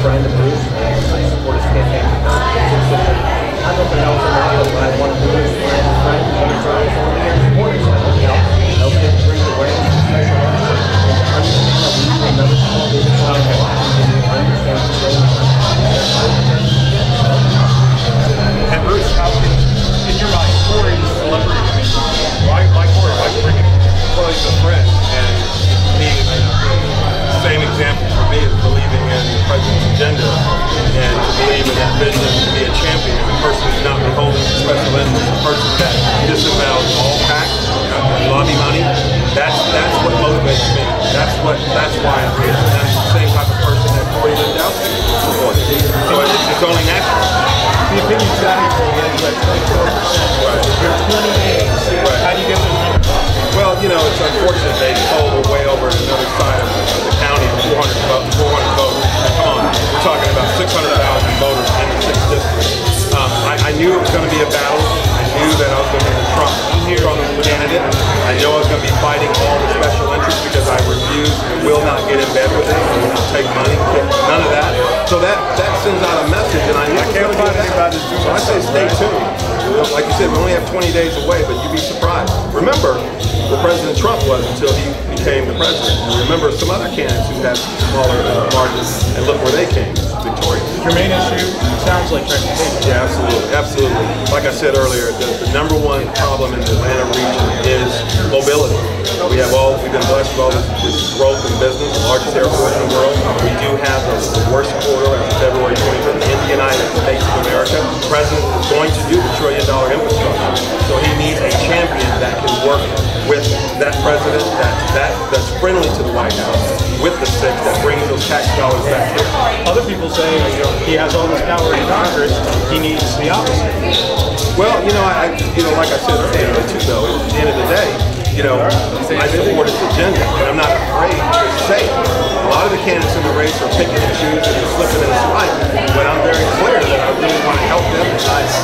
friend of Bruce. I support his campaign. I don't know if it helps or not, but what I want to do is find a friend and a friend for me and supporters. Help kids bring awareness to special education and to understand that we need another small business on our lives and to understand what's going on. And Bruce, how can, in your mind, Corey's celebrity? Why Corey? Why bring it? Well, he's a friend, and he, the same example for me is believing in the president's agenda and to believe in that vision to be a champion, a person who's not beholden to special interests, a person that disavows all PAC and lobby money. That's what motivates me. That's why I'm here. And that's the same type of person that Corey Lewandowski supports. So it's only natural. The opinion's got to be like 24%. Right. You're 28. Right. How do you get those numbers? Well, you know, it's unfortunate they pulled way over to the other side of the county, 400 voters. Come on, we're talking about 600,000 voters in the 6th district. I knew it was going to be a battle. I knew that I was going to be the Trump candidate. I know I was going to be fighting all the special interests because I refuse and will not get in bed with them. I will not take money, none of that. So that sends out a message, and I can't find anything about this. So I say stay tuned. Like you said, we only have 20 days away, but you'd be surprised. Remember where President Trump was until he became the president. And remember some other candidates who had smaller margins, and look where they came, victorious. Your main issue sounds like transportation. Yeah, absolutely. Like I said earlier, the number one problem in the Atlanta region is mobility. We've been blessed with all this growth in business, the largest airport in the world. We do have the worst corridor as of February 25th in the United States of America. The president is going to do the $1 trillion infrastructure. So he needs a champion that can work with that president that's friendly to the White House, with the six that brings those tax dollars back here. Other people say he has all this power in Congress, he needs the opposite. Well, like I said earlier too, though, at the end of the day, I support his agenda, and I'm not afraid to say it. A lot of the candidates in the race are picking and choosing and slipping and sliding, but I'm very clear that I really want to help them, and I